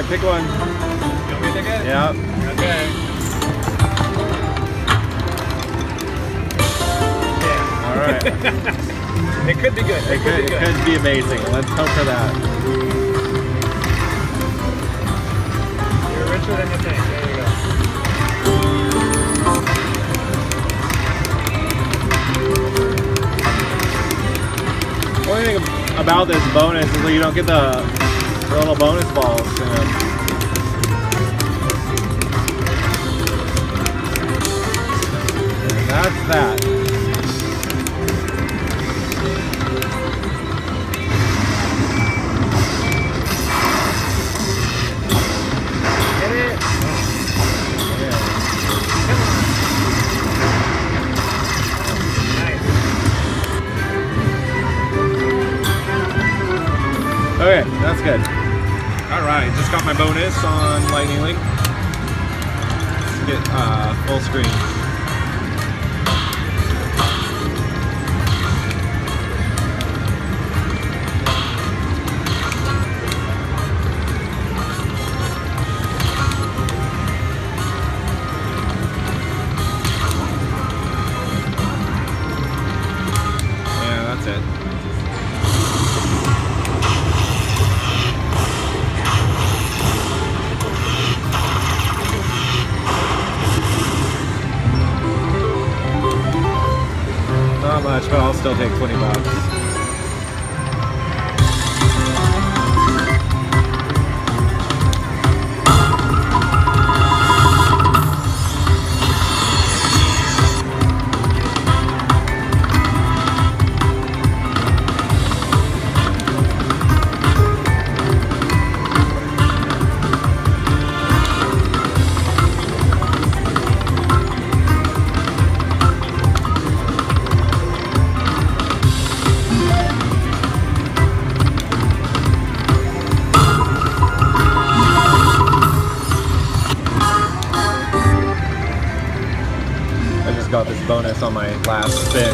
pick one. You want me to pick it? Yeah. Okay. Yeah. All right. It could be good. It could be amazing. Let's hope for that. You're richer than you think. There you go. One thing about this bonus is that you don't get the little bonus balls in them. And that's that. Get it? Yeah. Come on. Nice. Okay, that's good. Alright, just got my bonus on Lightning Link. Let's get full screen. Yeah, that's it. Not much, but I'll still take 20 bucks. Got this bonus on my last spin.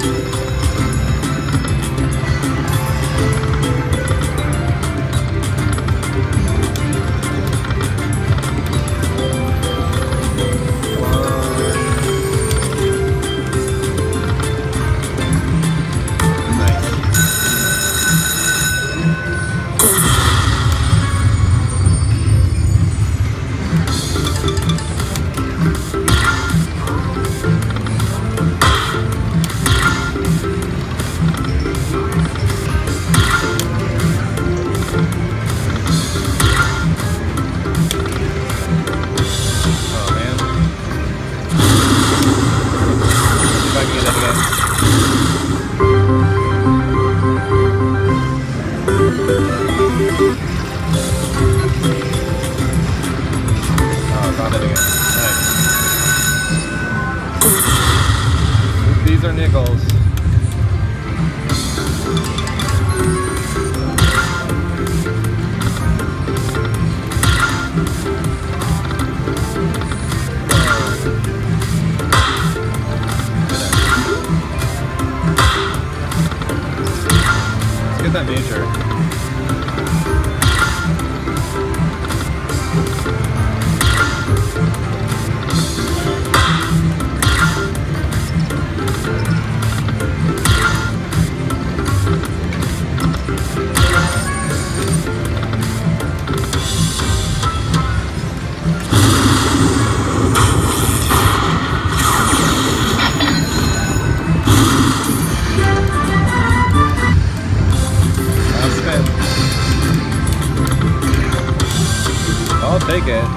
These are nickels. Let's get that miniature. I'll take it.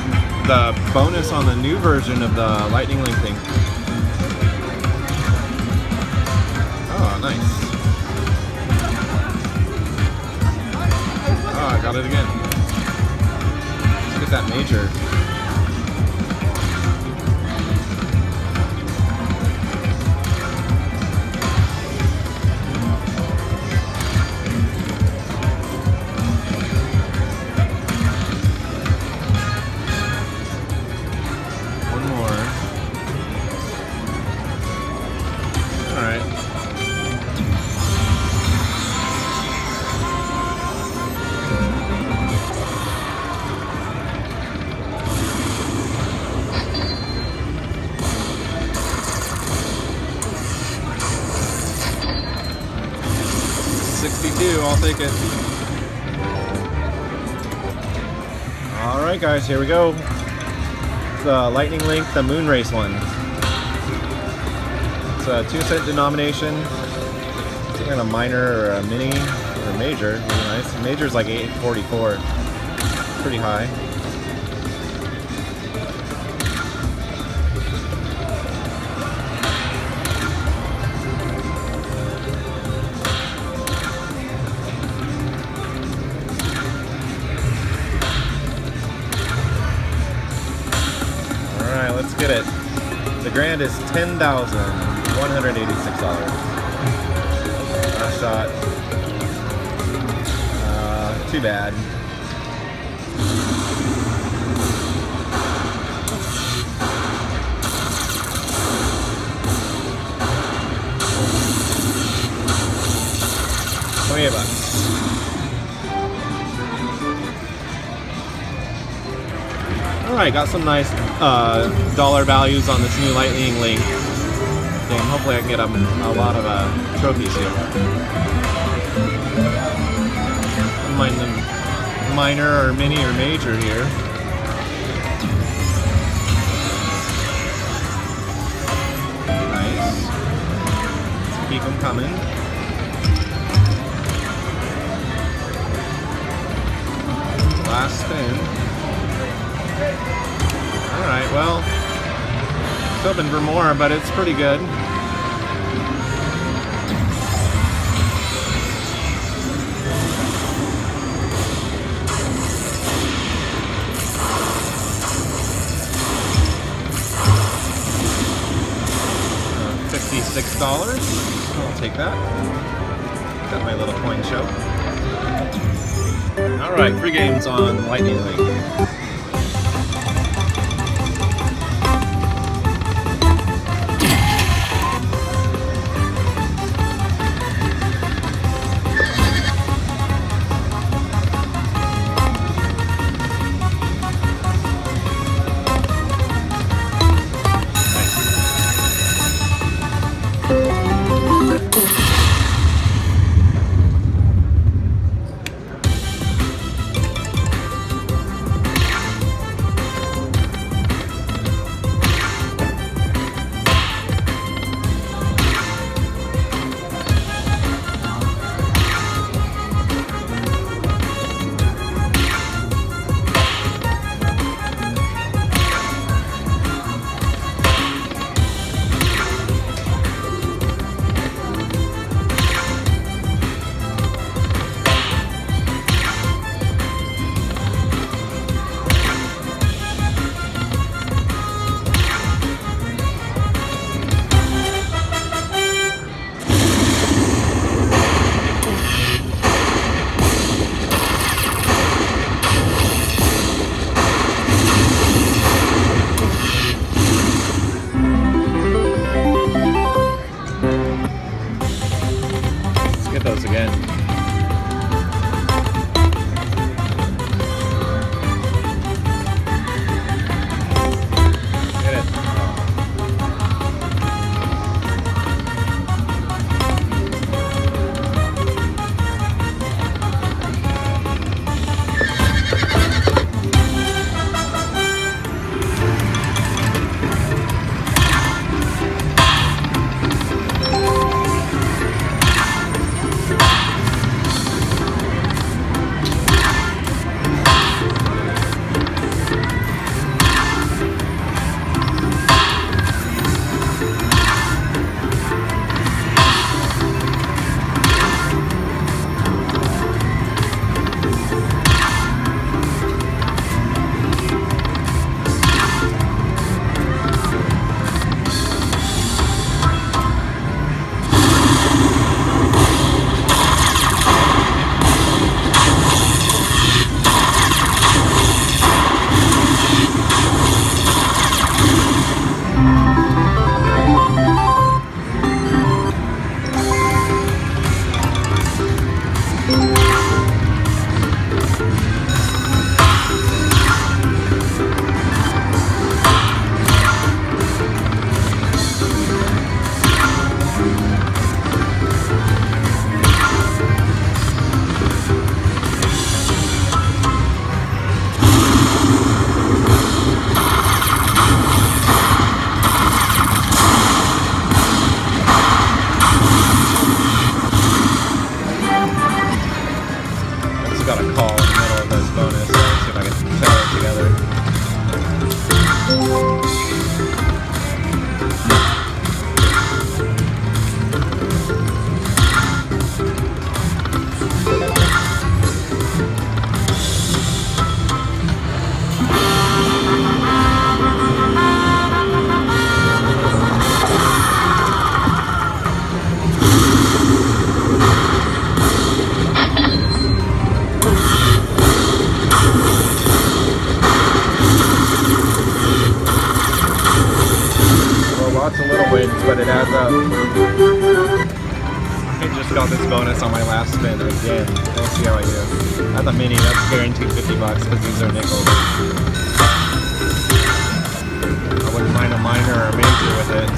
the bonus on the new version of the lightning link thing. Oh, nice. Oh, I got it again. Let's get that major. I'll take it. Alright guys, here we go. The Lightning Link, the Moon Race one. It's a 2-cent denomination. It's either a minor or a mini or a major. Really nice. The major's like $8.44. Pretty high. Let's get it. The grand is $10,186. Last shot. Too bad. $28. Alright, got some nice dollar values on this new Lightning Link game. Hopefully I can get a lot of trophies here. Mind the minor or mini or major here. Nice. Let's keep them coming. Last spin. Alright, well, it's hoping for more, but it's pretty good. $56. I'll take that. Got my little coin show. Alright, free games on Lightning Link. Lots of little wins, but it adds up. I just got this bonus on my last spin again. We'll see how I do. At the mini, that's guaranteed 50 bucks because these are nickels. I wouldn't mind a minor or a major with it.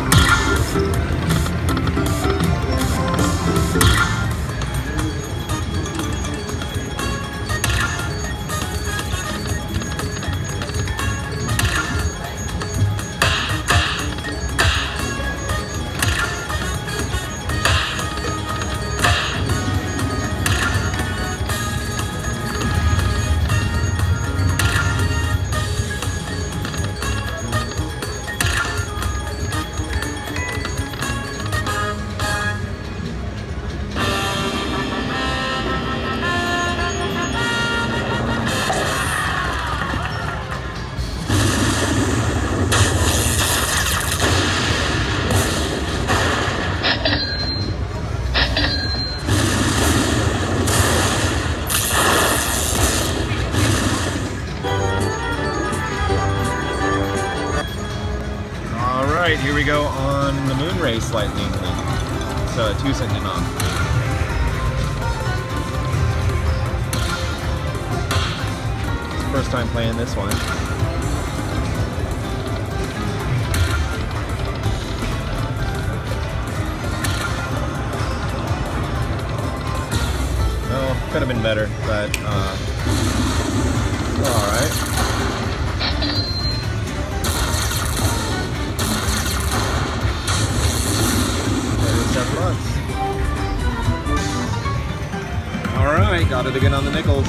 Alright, here we go on the Moon Race Lightning Link. It's a 2-cent denom. First time playing this one. Well, could have been better, but alright. Alright, got it again on the nickels.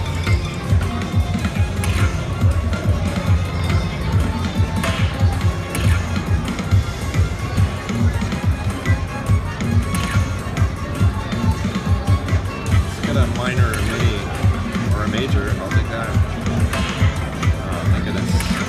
Let's get a minor or a mini or a major. I'll take that. Oh my goodness.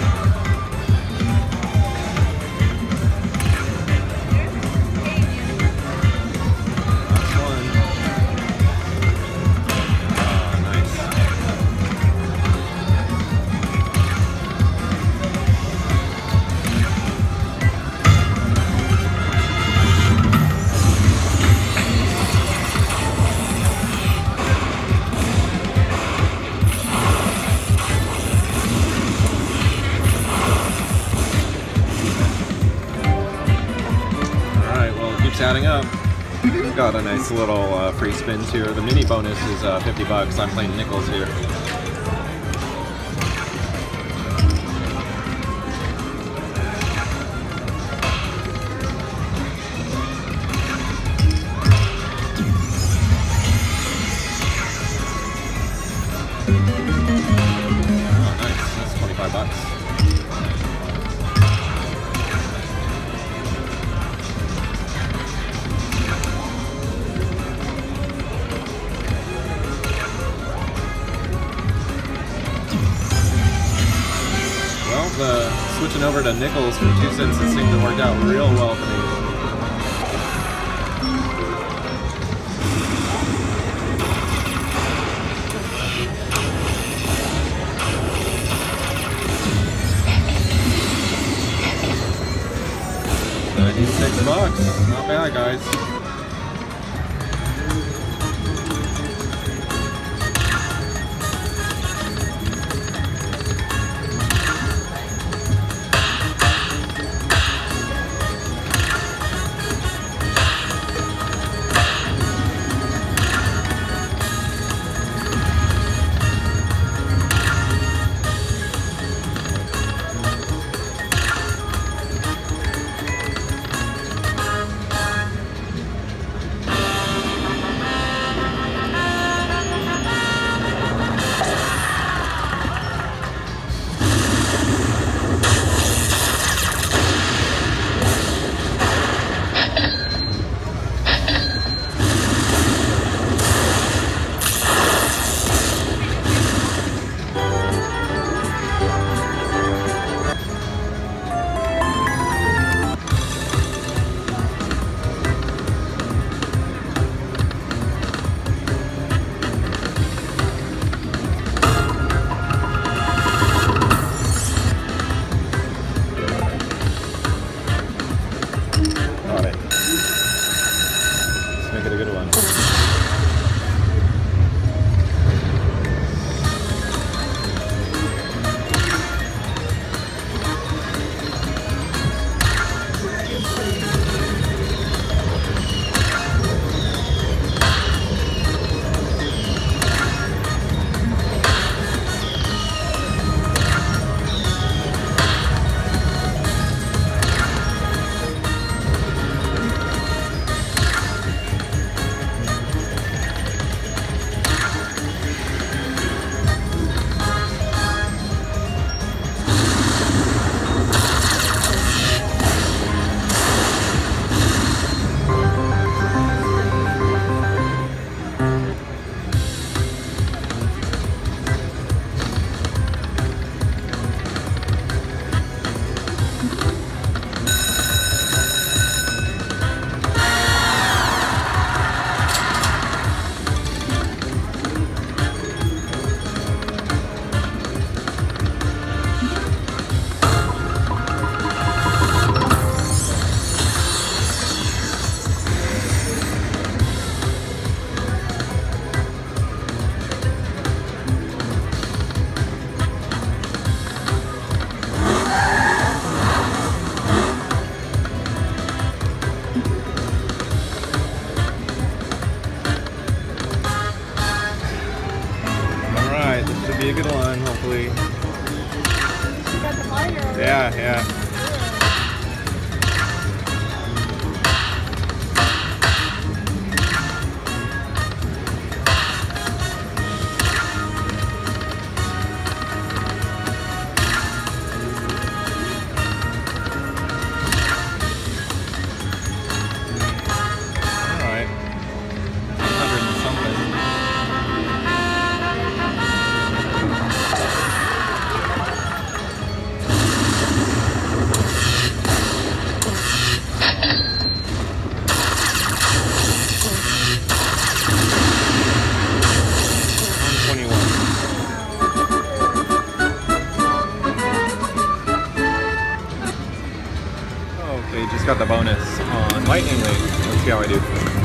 Adding up. Got a nice little free spins here. The mini bonus is 50 bucks. I'm playing nickels here. Oh, nice. That's 25 bucks. Switching over to nickels for 2 cents, it seemed to work out real well for me. $96, not bad, guys. Yeah, yeah. Alright. 100 and something. Okay, just got the bonus on Lightning Link. Let's see how I do.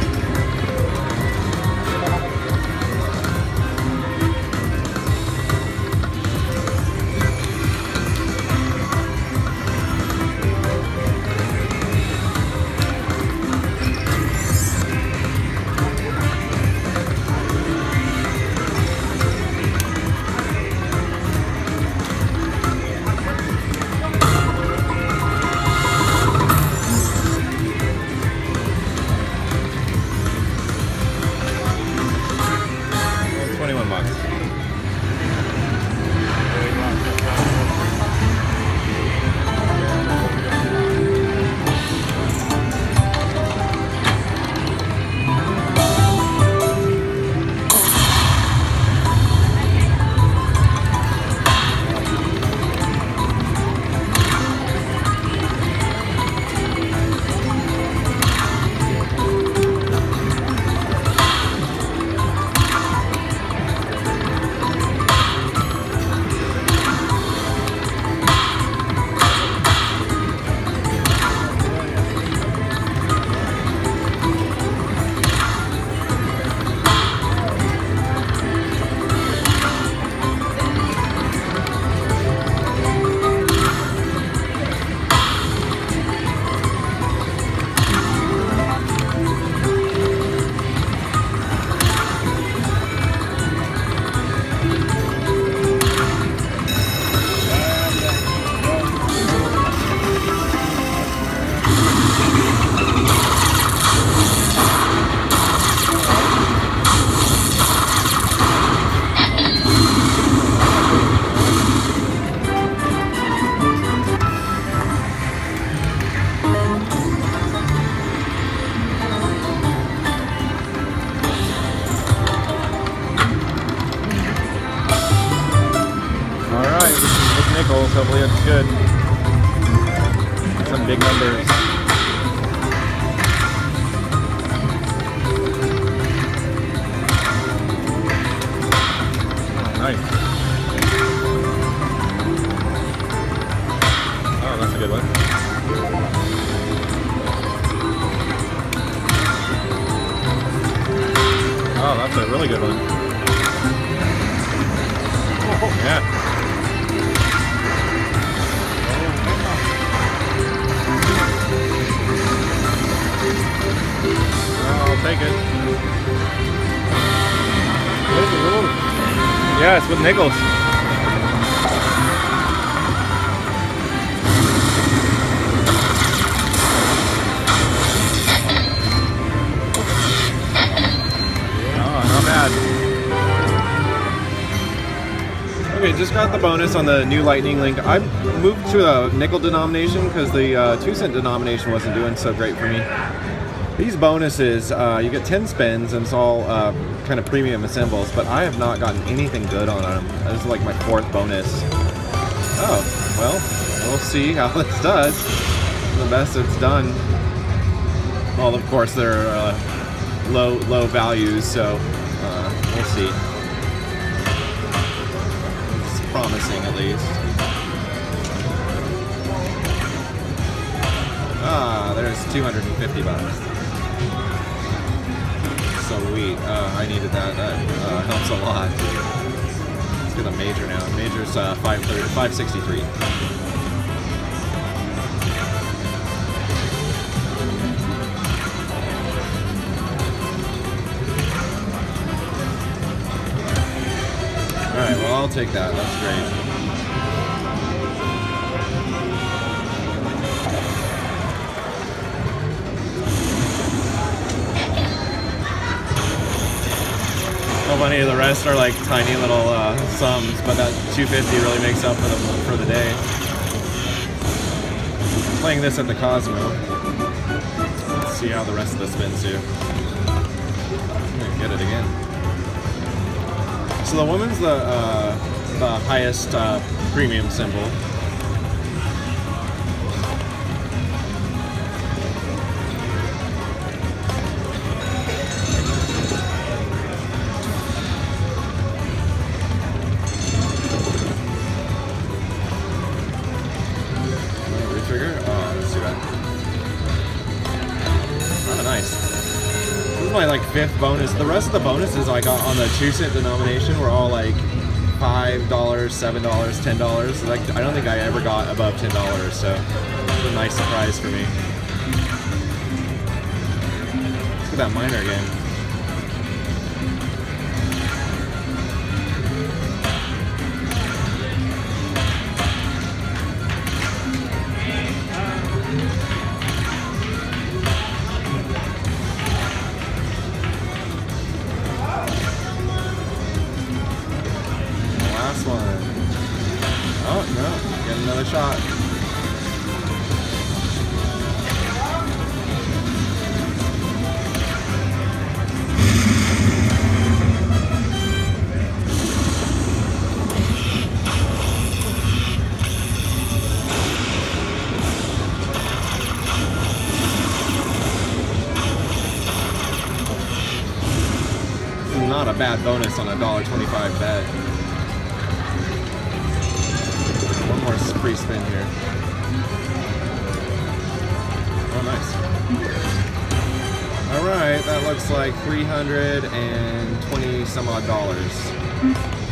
Nickels, hopefully it's good. Some big numbers. Oh, nice. Oh, that's a good one. Oh, that's a really good one. Yeah. I'll take it. Yeah, it's with nickels. Oh, not bad. Okay, just got the bonus on the new Lightning Link. I moved to a nickel denomination because the 2-cent denomination wasn't doing so great for me. These bonuses, you get 10 spins and it's all kind of premium symbols, but I have not gotten anything good on them. This is like my 4th bonus. Oh, well, we'll see how this does. The best it's done. Well, of course, they're low values, so we'll see. It's promising, at least. Ah, there's 250 bucks. Sweet. I needed that. That helps a lot. Let's get a major now. Major's 563. Alright, well, I'll take that. That's great. funny. The rest are like tiny little sums, but that 250 really makes up for the day. Playing this at the Cosmo. Let's see how the rest of the spins do. I'm gonna get it again. So the woman's the highest premium symbol. Trigger? Oh, let's see that. Oh, nice. This is my like 5th bonus. The rest of the bonuses I got on the 2-cent denomination were all like $5, $7, $10. Like I don't think I ever got above $10, so it's a nice surprise for me. Look at that miner game. Last one. Oh, no. Get another shot. Not a bad bonus on a $1.25 bet. One more free spin here. Oh, nice. All right, that looks like $320 some odd.